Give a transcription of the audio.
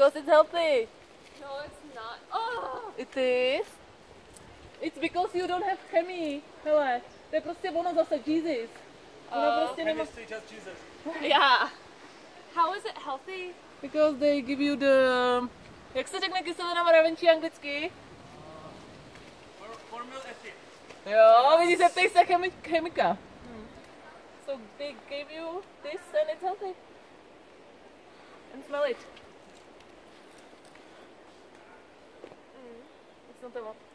Because it's healthy. No, it's not. Oh! It is. It's because you don't have chemii. Hele, to je prostě ono zase, Jesus. Ono prostě nemá... Yeah. How is it healthy? Because they give you the... Jak se řekne kyselina mravenčí anglicky? Formyl acid. Jo, vidíš, se ptej se chemika. So they gave you this and it's healthy. And smell it. It's not a lot.